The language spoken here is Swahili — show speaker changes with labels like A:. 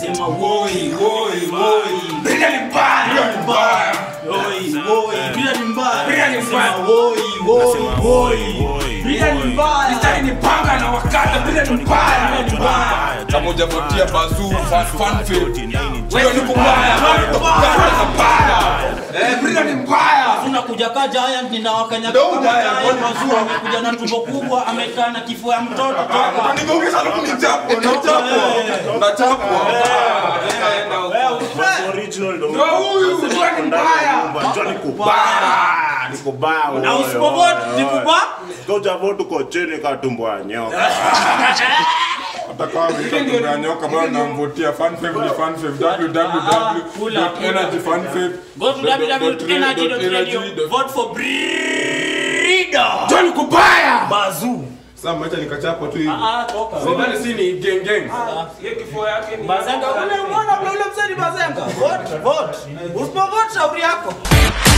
A: nasema woi woi woi.
B: Bila ni mbaya.
A: Woi woi. Bila ni mbaya.
B: Bila ni mbaya.
A: Woi woi woi. Bila ni mbaya.
B: Nitaki nipanga na wakata bila ni mbaya.
C: Kama hujavutia bazoo fan field.
B: Wewe ni mbaya. Bila ni mbaya.
A: Unakuja kaja haya ninawakanya kama giant mazuri amekuja na tumbo kubwa amekaa na kifua ya mtoto toka.
C: Ningeuliza alafu nichapwe. Nachapwa.
D: Original ndo.
B: Ndio huyu ni mbaya.
D: Niko baya.
A: Na usipovote ni kubwa.
D: Toja vote kwa chini katumbo ya nyoka.
C: Atakaa vitu nyoka bwana namvotia fan fave www.energyfanfave.
A: Go to www.energy.radio. Vote for breeder.
B: John kubaya.
A: Bazoo.
C: Sasa mwacha nikachapa tu hivi.
A: Toka.
C: Sidhani si ni geng.
B: Yeye kifua yake ni
A: Bazanga ule mwana ule msanii bazanga. Vote. Usipovote shauri yako.